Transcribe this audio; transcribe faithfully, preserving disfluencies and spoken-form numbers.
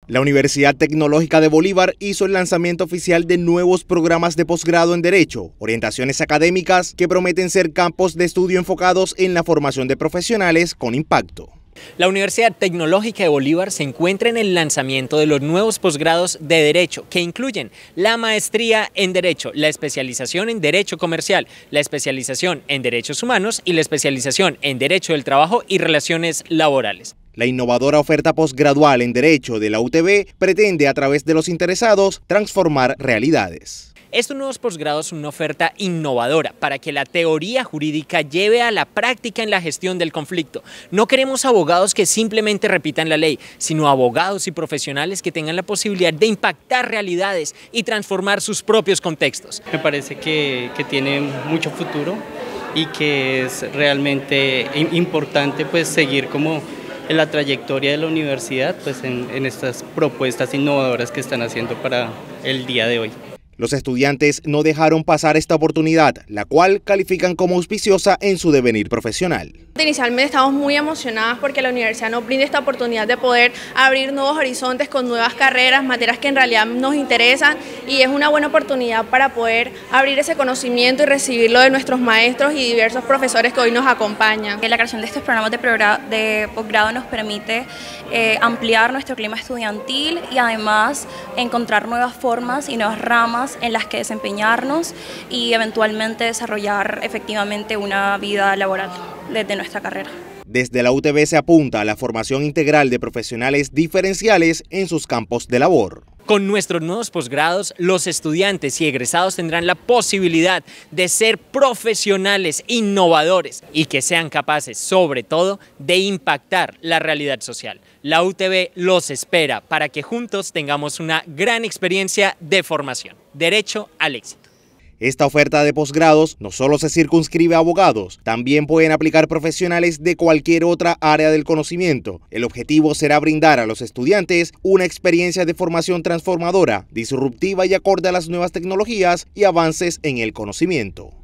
La Universidad Tecnológica de Bolívar hizo el lanzamiento oficial de nuevos programas de posgrado en Derecho, orientaciones académicas que prometen ser campos de estudio enfocados en la formación de profesionales con impacto. La Universidad Tecnológica de Bolívar se encuentra en el lanzamiento de los nuevos posgrados de Derecho, que incluyen la maestría en Derecho, la especialización en Derecho Comercial, la especialización en Derechos Humanos y la especialización en Derecho del Trabajo y Relaciones Laborales. La innovadora oferta posgradual en Derecho de la U T B pretende, a través de los interesados, transformar realidades. Estos nuevos posgrados son una oferta innovadora para que la teoría jurídica lleve a la práctica en la gestión del conflicto. No queremos abogados que simplemente repitan la ley, sino abogados y profesionales que tengan la posibilidad de impactar realidades y transformar sus propios contextos. Me parece que, que tiene mucho futuro y que es realmente importante pues seguir como en la trayectoria de la universidad pues en, en estas propuestas innovadoras que están haciendo para el día de hoy. Los estudiantes no dejaron pasar esta oportunidad, la cual califican como auspiciosa en su devenir profesional. Inicialmente estamos muy emocionadas porque la universidad nos brinda esta oportunidad de poder abrir nuevos horizontes con nuevas carreras, materias que en realidad nos interesan, y es una buena oportunidad para poder abrir ese conocimiento y recibirlo de nuestros maestros y diversos profesores que hoy nos acompañan. La creación de estos programas de, de posgrado nos permite eh, ampliar nuestro clima estudiantil y además encontrar nuevas formas y nuevas ramas en las que desempeñarnos y eventualmente desarrollar efectivamente una vida laboral desde nuestra carrera. Desde la U T B se apunta a la formación integral de profesionales diferenciales en sus campos de labor. Con nuestros nuevos posgrados, los estudiantes y egresados tendrán la posibilidad de ser profesionales innovadores y que sean capaces, sobre todo, de impactar la realidad social. La U T B los espera para que juntos tengamos una gran experiencia de formación. Derecho al éxito. Esta oferta de posgrados no solo se circunscribe a abogados, también pueden aplicar profesionales de cualquier otra área del conocimiento. El objetivo será brindar a los estudiantes una experiencia de formación transformadora, disruptiva y acorde a las nuevas tecnologías y avances en el conocimiento.